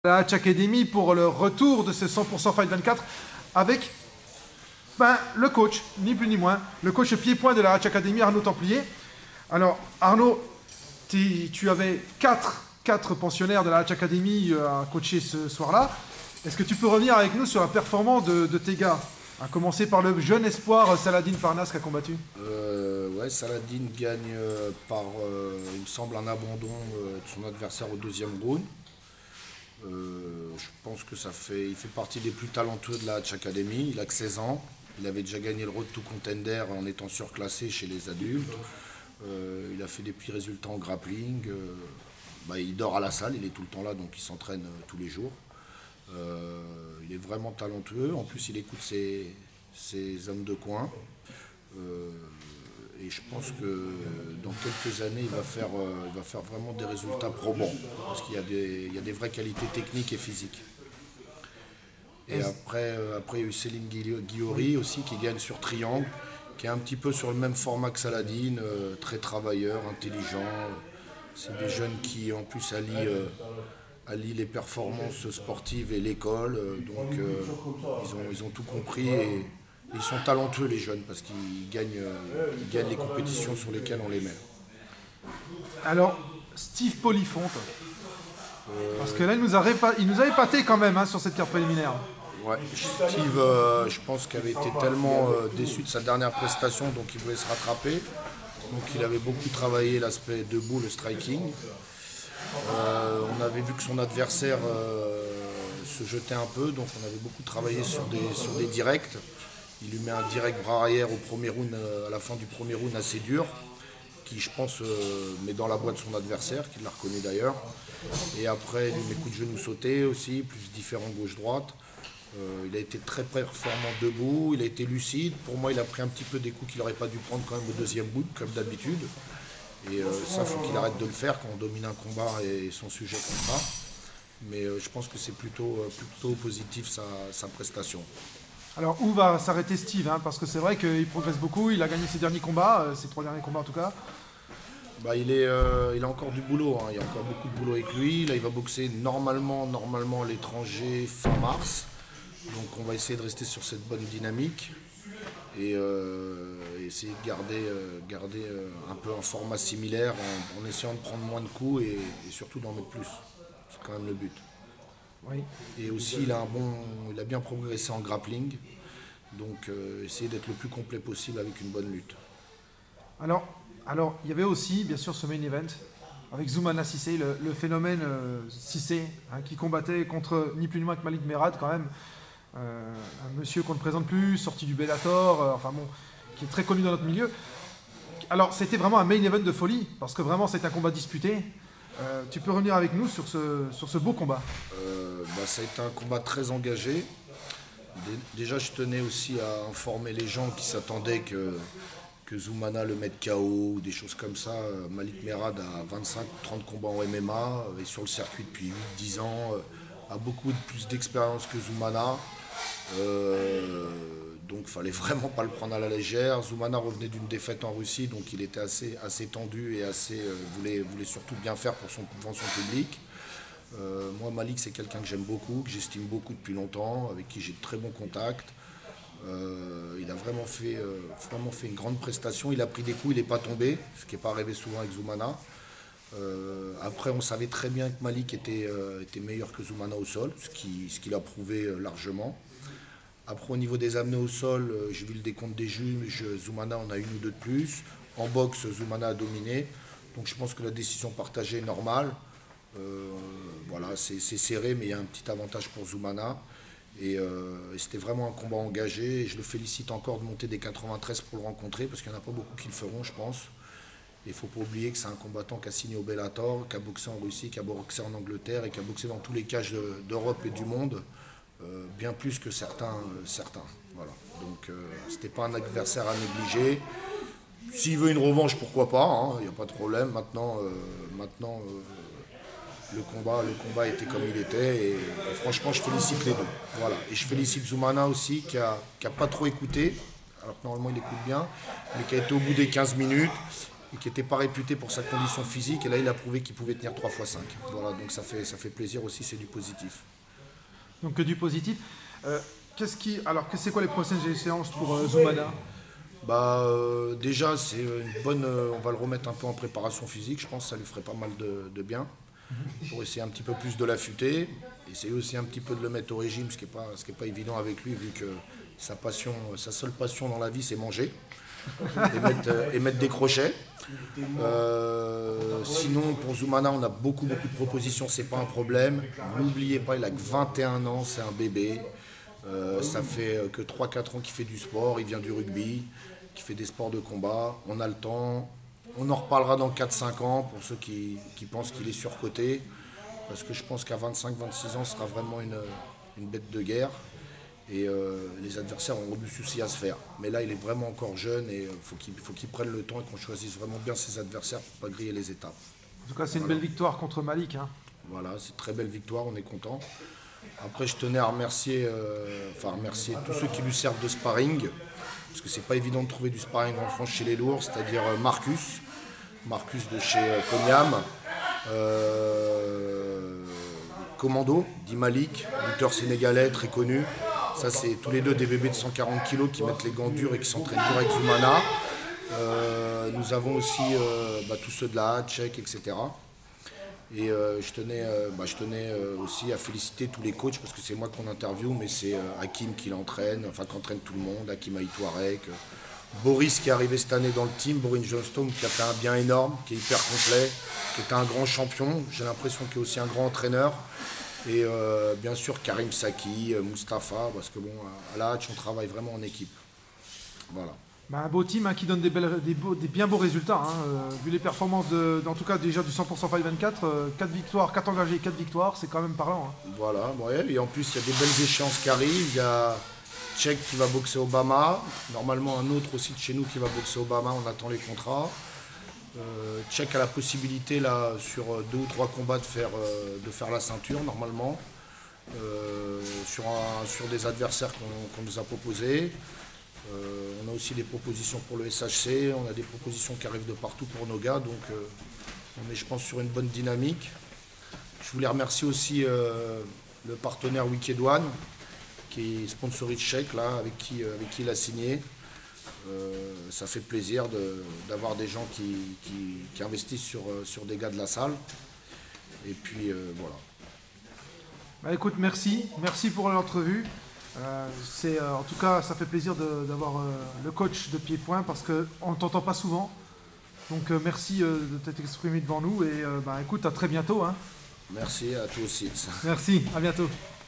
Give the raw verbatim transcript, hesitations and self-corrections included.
La Hatch Academy pour le retour de ce cent pour cent Fight vingt-quatre avec ben, le coach, ni plus ni moins, le coach pied-point de la Hatch Academy, Arnaud Templier. Alors Arnaud, tu avais quatre, quatre pensionnaires de la Hatch Academy à coacher ce soir-là. Est-ce que tu peux revenir avec nous sur la performance de, de tes gars? À commencer par le jeune espoir Saladin Parnas qui a combattu. Euh, ouais, Saladin gagne euh, par, euh, il me semble, un abandon euh, de son adversaire au deuxième round. Euh, je pense que ça fait, il fait partie des plus talentueux de la Hatch Academy. Il a que seize ans. Il avait déjà gagné le Road to Contender en étant surclassé chez les adultes. Euh, il a fait des petits résultats en grappling. Euh, bah, il dort à la salle, il est tout le temps là, donc il s'entraîne euh, tous les jours. Euh, il est vraiment talentueux. En plus, il écoute ses, ses hommes de coin. Euh, et je pense que dans quelques années, il va faire, euh, il va faire vraiment des résultats probants. Parce qu'il y a des, il y a des vraies qualités techniques et physiques. Et après, euh, après il y a eu Céline Guillory aussi qui gagne sur Triangle, qui est un petit peu sur le même format que Saladin, euh, très travailleur, intelligent. C'est des jeunes qui en plus allient, euh, allient les performances sportives et l'école. Euh, donc euh, ils, ont, ils ont tout compris. Et, ils sont talentueux les jeunes parce qu'ils gagnent, euh, ils gagnent les compétitions sur lesquelles on les met. Alors, Steve Polifonte, euh... parce que là il nous a, répa... il nous a épaté quand même hein, sur cette carte préliminaire. Ouais, Steve, euh, je pense qu'il avait été tellement euh, déçu de sa dernière prestation, donc il voulait se rattraper. Donc il avait beaucoup travaillé l'aspect debout, le striking. Euh, on avait vu que son adversaire euh, se jetait un peu, donc on avait beaucoup travaillé sur des, sur des directs. Il lui met un direct bras arrière au premier round, à la fin du premier round assez dur, qui je pense euh, met dans la boîte son adversaire, qui l'a reconnu d'ailleurs. Et après, il lui met coup de genou sauté aussi, plus différent gauche-droite. Euh, il a été très performant debout, il a été lucide. Pour moi, il a pris un petit peu des coups qu'il n'aurait pas dû prendre quand même au deuxième bout, comme d'habitude. Et euh, ça, il faut qu'il arrête de le faire quand on domine un combat et son sujet comme ça. Mais euh, je pense que c'est plutôt, euh, plutôt positif sa, sa prestation. Alors où va s'arrêter Steve hein, parce que c'est vrai qu'il progresse beaucoup, il a gagné ses derniers combats, euh, ses trois derniers combats en tout cas. Bah, il, est, euh, il a encore du boulot, hein. Il y a encore beaucoup de boulot avec lui. Là il va boxer normalement, normalement à l'étranger fin mars. Donc on va essayer de rester sur cette bonne dynamique et euh, essayer de garder, euh, garder euh, un peu un format similaire en, en essayant de prendre moins de coups et, et surtout d'en mettre plus. C'est quand même le but. Oui. Et aussi, il a, un bon, il a bien progressé en grappling, donc euh, essayer d'être le plus complet possible avec une bonne lutte. Alors, alors, il y avait aussi, bien sûr, ce main event avec Zoumana Cissé, le, le phénomène euh, Cissé, hein, qui combattait contre ni plus ni moins que Malik Merab, quand même, euh, un monsieur qu'on ne présente plus, sorti du Bellator, euh, enfin bon, qui est très connu dans notre milieu. Alors, c'était vraiment un main event de folie, parce que vraiment, c'est un combat disputé. Euh, tu peux revenir avec nous sur ce, sur ce beau combat. euh, bah, Ça a été un combat très engagé. Déjà, je tenais aussi à informer les gens qui s'attendaient que, que Zoumana le mette K O ou des choses comme ça. Malik Merab a vingt-cinq trente combats en M M A, est sur le circuit depuis huit dix ans, a beaucoup plus d'expérience que Zoumana. Euh, donc il fallait vraiment pas le prendre à la légère. Zoumana revenait d'une défaite en Russie, donc il était assez, assez tendu et assez, euh, voulait, voulait surtout bien faire pour son, devant son public. Euh, moi, Malik, c'est quelqu'un que j'aime beaucoup, que j'estime beaucoup depuis longtemps, avec qui j'ai de très bons contacts. Euh, il a vraiment fait, euh, vraiment fait une grande prestation. Il a pris des coups, il n'est pas tombé, ce qui n'est pas arrivé souvent avec Zoumana. Euh, après, on savait très bien que Malik était, euh, était meilleur que Zoumana au sol, ce qu'il ce qu'il a prouvé euh, largement. Après, au niveau des amenés au sol, euh, j'ai vu le décompte des juges, Zoumana en a une ou deux de plus. En boxe, Zoumana a dominé. Donc je pense que la décision partagée est normale. Euh, voilà, c'est serré, mais il y a un petit avantage pour Zoumana. Et, euh, et c'était vraiment un combat engagé. Et je le félicite encore de monter des quatre-vingt-treize pour le rencontrer, parce qu'il n'y en a pas beaucoup qui le feront, je pense. Il ne faut pas oublier que c'est un combattant qui a signé au Bellator, qui a boxé en Russie, qui a boxé en Angleterre et qui a boxé dans tous les cages d'Europe et du monde. Euh, bien plus que certains. Euh, certains voilà. Donc euh, c'était pas un adversaire à négliger. S'il veut une revanche, pourquoi pas, il n'y a pas de problème. Maintenant, euh, maintenant euh, le, combat, le combat était comme il était et, et franchement je félicite les deux. Voilà. Et je félicite Zoumana aussi qui n'a qui a pas trop écouté, alors que normalement il écoute bien, mais qui a été au bout des quinze minutes et qui n'était pas réputé pour sa condition physique. Et là, il a prouvé qu'il pouvait tenir trois fois cinq. Voilà, donc ça fait, ça fait plaisir aussi, c'est du positif. Donc que du positif. Euh, qu'est-ce qui, alors, c'est quoi les prochaines échéances pour euh, Zoumana? Bah, euh, déjà, c'est une bonne. Euh, on va le remettre un peu en préparation physique. Je pense que ça lui ferait pas mal de, de bien. Pour essayer un petit peu plus de l'affûter. Essayer aussi un petit peu de le mettre au régime, ce qui n'est pas, ce qui est pas évident avec lui, vu que sa passion, sa seule passion dans la vie, c'est manger et mettre, euh, et mettre des crochets. Euh, sinon, pour Zoumana, on a beaucoup, beaucoup de propositions. C'est pas un problème. N'oubliez pas, il a que vingt et un ans, c'est un bébé. Euh, ça fait que trois quatre ans qu'il fait du sport, il vient du rugby, qu'il fait des sports de combat, on a le temps, on en reparlera dans quatre cinq ans pour ceux qui, qui pensent qu'il est surcoté, parce que je pense qu'à vingt-cinq vingt-six ans, ce sera vraiment une, une bête de guerre, et euh, les adversaires auront du souci à se faire. Mais là, il est vraiment encore jeune, et il euh, faut qu'il faut qu'il prenne le temps et qu'on choisisse vraiment bien ses adversaires pour ne pas griller les étapes. En tout cas, c'est une Voilà. belle victoire contre Malik. Hein. Voilà, c'est une très belle victoire, on est content. Après, je tenais à remercier, euh, enfin, remercier tous ceux qui lui servent de sparring, parce que c'est pas évident de trouver du sparring en France chez les lourds, c'est-à-dire Marcus, Marcus de chez euh, Cognam, euh, Commando, dit Malik, lutteur sénégalais très connu. Ça, c'est tous les deux des bébés de cent quarante kilos qui mettent les gants durs et qui s'entraînent dur avec Zoumana. Euh, nous avons aussi euh, bah, tous ceux de la Tchèque, et cetera. Et euh, je tenais, euh, bah, je tenais euh, aussi à féliciter tous les coachs, parce que c'est moi qu'on interviewe, mais c'est euh, Hakim qui l'entraîne, enfin qui entraîne tout le monde, Hakim Aïtouarek, euh, Boris qui est arrivé cette année dans le team, Boris Johnstone qui a fait un bien énorme, qui est hyper complet, qui est un grand champion, j'ai l'impression qu'il est aussi un grand entraîneur. Et euh, bien sûr Karim Saki, euh, Mustapha, parce que bon, à la Hatch on travaille vraiment en équipe. Voilà. Bah, un beau team hein, qui donne des, belles, des, beaux, des bien beaux résultats. Hein, euh, vu les performances, de, en tout cas déjà du cent pour cent Fight vingt-quatre, euh, quatre victoires, quatre engagés, quatre victoires, c'est quand même parlant. Hein. Voilà, ouais, et en plus il y a des belles échéances qui arrivent. Il y a Tchèque qui va boxer Obama, normalement un autre aussi de chez nous qui va boxer Obama, on attend les contrats. Euh, Tchèque a la possibilité là sur deux ou trois combats de faire, euh, de faire la ceinture normalement, euh, sur, un, sur des adversaires qu'on qu'on nous a proposés. Euh, on a aussi des propositions pour le S H C, on a des propositions qui arrivent de partout pour nos gars, donc euh, on est je pense sur une bonne dynamique. Je voulais remercier aussi euh, le partenaire Wicked One qui sponsorise Tchèque là, avec qui, euh, avec qui il a signé. Euh, ça fait plaisir d'avoir de, des gens qui, qui, qui investissent sur, sur des gars de la salle. Et puis euh, voilà. Bah, écoute, merci, merci pour l'entrevue. Euh, c'est, euh, en tout cas, ça fait plaisir d'avoir euh, le coach de Pied-Point parce qu'on ne t'entend pas souvent. Donc euh, merci euh, de t'être exprimé devant nous et euh, bah, écoute, à très bientôt. Hein. Merci à toi aussi. Merci, à bientôt.